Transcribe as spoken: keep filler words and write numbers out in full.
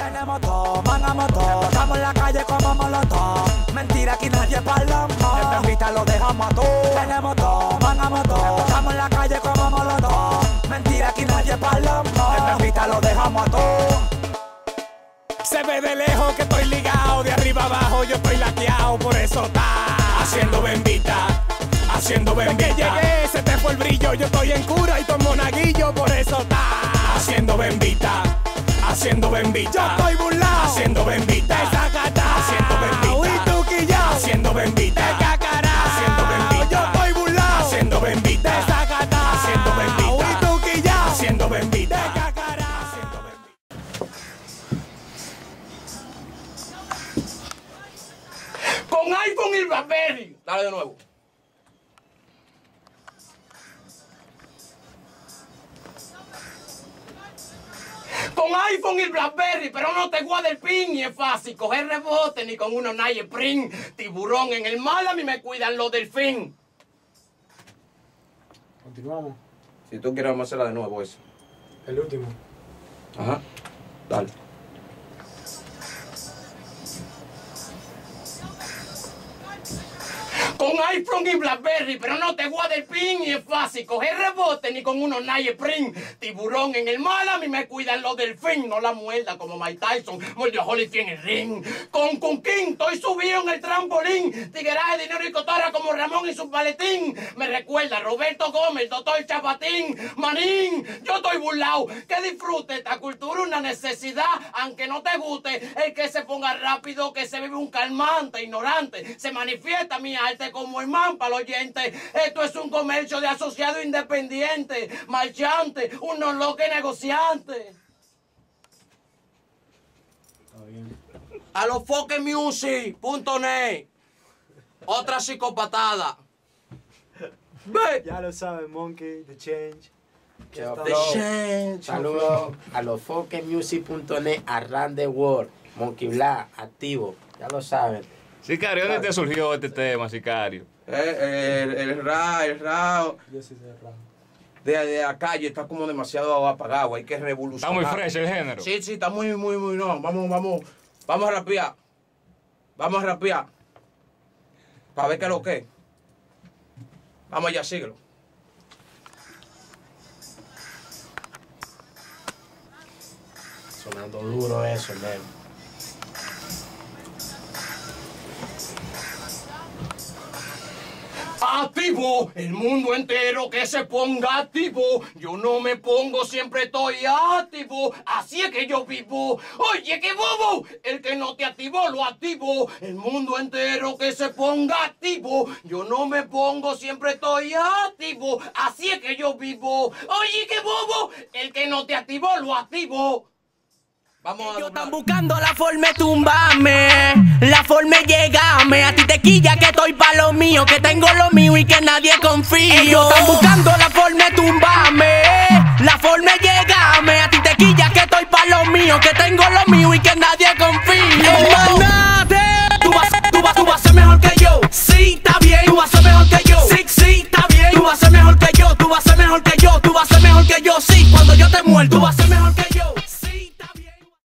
Tenemos todo, manamos todo, estamos en la calle como molotov. Mentira, aquí nadie parla más. En Bembita lo dejamos a todos. Tenemos todo, manamos todo, estamos en la calle como molotov. Mentira, aquí nadie parla más. En Bembita lo dejamos a todos. Se ve de lejos que estoy ligado, de arriba abajo yo estoy laqueado, por eso está haciendo Bembita, haciendo Bembita. Desde que llegué se te fue el brillo, yo estoy en cura y con monaguillo, por eso está haciendo Bembita, haciendo Bembita. Yo estoy burlado, haciendo Bembita, haciendo Bembita, y tú quillao, haciendo Bembita, haciendo Bembita. Yo estoy burlado, haciendo Bembita, haciendo Bembita, y tú quillao, haciendo Bembita. Con iPhone y BlackBerry. Dale de nuevo. Con iPhone y BlackBerry, pero no te guarda el pin y es fácil coger rebote ni con uno nadie print. Tiburón en el mar, a mí me cuidan los delfín. Continuamos. Si tú quieres, vamos a hacerla de nuevo eso. El último. Ajá. Dale. Con iPhone y BlackBerry, pero no te guarda el pin y es fácil coger rebote ni con unos nadie print. Tiburón en el mar, a mí me cuidan los delfín. No la muerda como Mike Tyson, mordió a Holyfield en el ring. Con Cunquín, estoy subido en el trampolín. Tigueraje, dinero y cotorra como Ramón y su paletín. Me recuerda a Roberto Gómez, doctor Chapatín. Manín, yo estoy burlao. Que disfrute esta cultura, una necesidad, aunque no te guste. El que se ponga rápido, que se vive un calmante, ignorante. Se manifiesta mi arte como imán para los oyentes. Esto es un comercio de asociado independiente, marchante, unos locos negociantes. Está bien. A los foque music punto net. Otra psicopatada. Ve. Ya lo saben, Monkey, The Change. Yo, Está- The Change. Saludos a los foque music punto net, a Rand the World, Monkey Black, activo, ya lo saben. Sicario, ¿dónde te surgió este tema, Sicario? Eh, el, el ra, el ra Yo sí sé rap. de, de la calle está como demasiado apagado. Hay que Está revolucionar. muy fresh el género. Sí, sí, está muy, muy, muy, no. Vamos, vamos, vamos a rapear. Vamos a rapear. Para ver qué es lo que es. Vamos allá, síguelo. Sonando duro eso, nene. Activo, el mundo entero que se ponga activo. Yo no me pongo, siempre estoy activo. Así es que yo vivo. Oye, qué bobo. El que no te activó, lo activo. El mundo entero que se ponga activo. Yo no me pongo, siempre estoy activo. Así es que yo vivo. Oye, qué bobo. El que no te activó, lo activo. Vamos a Ellos están doblar. buscando la forma de tumbarme, la forma de llegarme. A ti te quilla que estoy pa' lo mío, que tengo lo mío y que nadie confía. Ellos están buscando la forma de tumbarme, la forma de llegarme. A ti te quilla que estoy pa' lo mío, que tengo lo mío y que nadie confía.